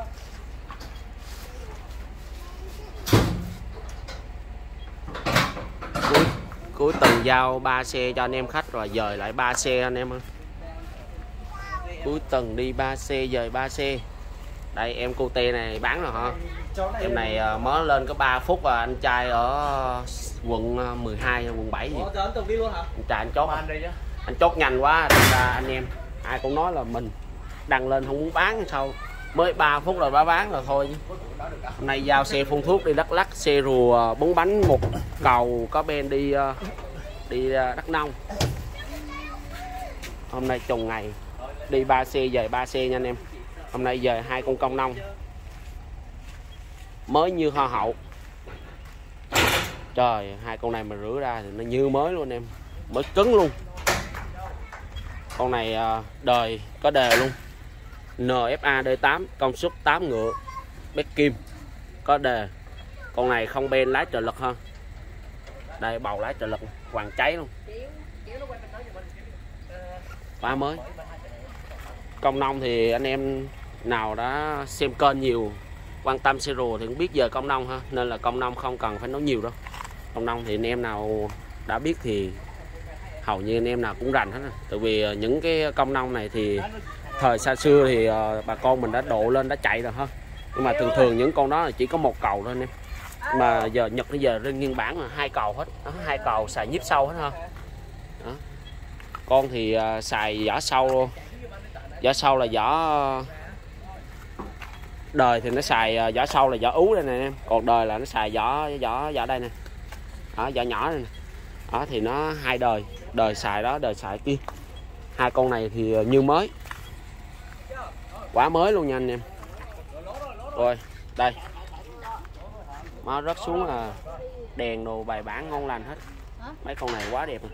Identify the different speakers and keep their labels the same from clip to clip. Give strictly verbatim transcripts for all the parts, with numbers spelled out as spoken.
Speaker 1: cuối, cuối tuần giao ba xe cho anh em khách rồi dời lại ba xe anh em ơi. Cuối tuần đi ba xe dời ba xe. Đây em cô tê này bán rồi hả? Em này mới lên có ba phút và anh trai ở quận mười hai quận bảy gì. Anh trai anh chốt anh chốt nhanh quá nên là anh em ai cũng nói là mình đăng lên không muốn bán sao mới ba phút rồi bá bán rồi thôi. Hôm nay giao xe phun thuốc đi Đắk Lắk, xe rùa bốn bánh một cầu có bên đi đi Đắk Nông. Hôm nay trùng ngày đi ba xe về ba xe nha anh em. Hôm nay về hai con công nông mới như hoa hậu. Trời, hai con này mà rửa ra thì nó như mới luôn em, mới cứng luôn. Con này đời có đề luôn, en ép a đê tám, công suất tám ngựa, bét kim, có đề. Con này không ben lái trợ lực ha. Đây bầu lái trợ lực, hoàng cháy luôn, quá mới. Công nông thì anh em nào đã xem kênh nhiều, quan tâm xe rùa thì cũng biết giờ công nông ha, nên là công nông không cần phải nói nhiều đâu. Công nông thì anh em nào đã biết thì hầu như anh em nào cũng rành hết rồi. Tại vì những cái công nông này thì thời xa xưa thì bà con mình đã độ lên đã chạy rồi ha, nhưng mà thường thường những con đó là chỉ có một cầu thôi anh em. Mà giờ Nhật bây giờ lên nghiên bản là hai cầu hết đó, hai cầu xài nhíp sâu hết ha. Đó. Con thì xài vỏ sâu luôn, vỏ sâu là vỏ đời thì nó xài vỏ sâu là vỏ ú đây nè em, còn đời là nó xài vỏ vỏ vỏ đây nè, đó, vỏ nhỏ này nè. Đó thì nó hai đời, đời xài đó, đời xài kia. Hai con này thì như mới, quá mới luôn nha anh em. Rồi đây nó rớt xuống là đèn đồ bài bản ngon lành hết. Mấy con này quá đẹp.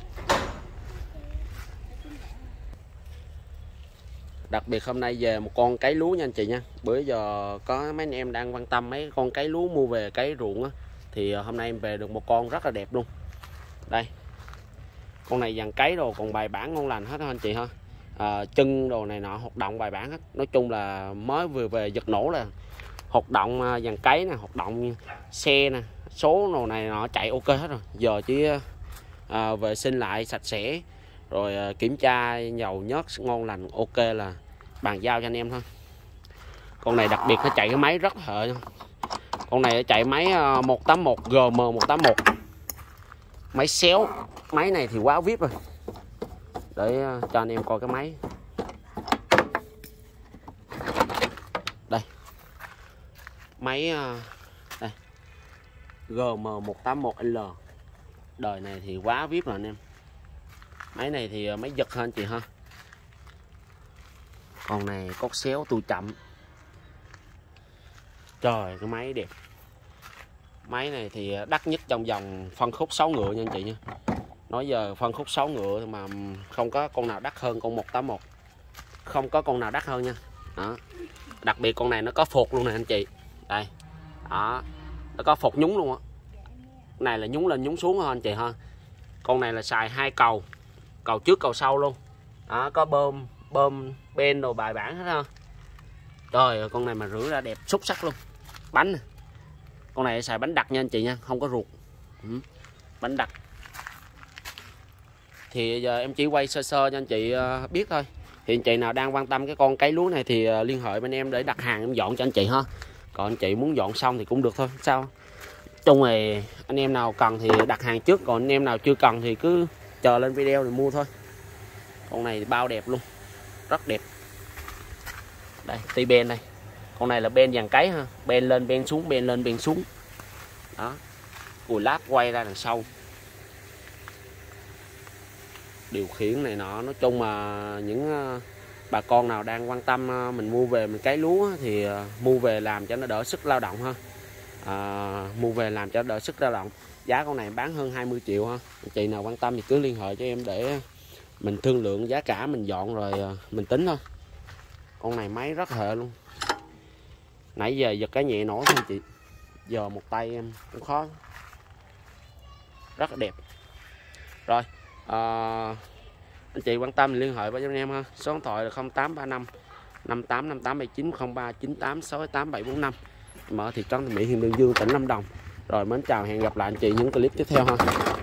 Speaker 1: Đặc biệt hôm nay về một con cấy lúa nha anh chị nha. Bữa giờ có mấy anh em đang quan tâm mấy con cấy lúa mua về cấy ruộng á, thì hôm nay em về được một con rất là đẹp luôn. Đây, con này dàn cấy đồ còn bài bản ngon lành hết anh chị ha. À, chân đồ này nọ hoạt động bài bản hết. Nói chung là mới vừa về giật nổ là hoạt động dàn cấy nè, hoạt động xe nè, số đồ này nọ chạy ok hết rồi. Giờ chỉ à, vệ sinh lại sạch sẽ rồi à, kiểm tra dầu nhớt ngon lành ok là bàn giao cho anh em thôi. Con này đặc biệt nó chạy cái máy rất hợ. Con này chạy máy một tám một G M một tám một, máy xéo. Máy này thì quá vip rồi, để cho anh em coi cái máy. Đây máy đây G M một tám một L, đời này thì quá vip rồi anh em. Máy này thì máy giật hơn chị ha. Con này cốt xéo tôi chậm. Trời, cái máy đẹp. Máy này thì đắt nhất trong dòng phân khúc sáu ngựa nha anh chị nha. Nói giờ phân khúc sáu ngựa mà không có con nào đắt hơn con một tám một. Không có con nào đắt hơn nha. Đó. Đặc biệt con này nó có phột luôn nè anh chị. Đây. Đó. Nó có phột nhúng luôn á. Này là nhúng lên nhúng xuống ha anh chị ha. Con này là xài hai cầu, cầu trước cầu sau luôn. Đó, có bơm bơm ben đồ bài bản hết ha. Trời ơi, con này mà rửa ra đẹp xuất sắc luôn. Bánh. Con này xài bánh đặc nha anh chị nha, không có ruột. Ừ. Bánh đặc. Thì giờ em chỉ quay sơ sơ cho anh chị biết thôi. Thì anh chị nào đang quan tâm cái con cấy lúa này thì liên hệ bên em để đặt hàng em dọn cho anh chị ha. Còn anh chị muốn dọn xong thì cũng được thôi, sao? Chung này anh em nào cần thì đặt hàng trước, còn anh em nào chưa cần thì cứ chờ lên video rồi mua thôi. Con này bao đẹp luôn, rất đẹp. Đây, ti ben đây. Con này là ben dàn cấy ha, ben lên ben xuống, ben lên ben xuống. Đó. Cùi lát quay ra đằng sau. Điều khiển này nọ, nói chung mà những bà con nào đang quan tâm mình mua về mình cấy lúa thì mua về làm cho nó đỡ sức lao động ha. À, mua về làm cho đỡ sức lao động. Giá con này bán hơn hai mươi triệu ha. Chị nào quan tâm thì cứ liên hệ cho em để mình thương lượng giá cả, mình dọn rồi mình tính thôi. Con này máy rất hệ luôn. Nãy giờ giật cái nhẹ nổi thôi chị. Giờ một tay em cũng khó. Rất là đẹp. Rồi à, anh chị quan tâm liên hệ với anh em ha. Số điện thoại là không tám ba năm năm tám năm tám bảy chín không ba chín tám sáu tám bảy bốn năm. Mở thị trấn Mỹ, huyện Đơn Dương, tỉnh Lâm Đồng. Rồi mến chào, hẹn gặp lại anh chị những clip tiếp theo ha.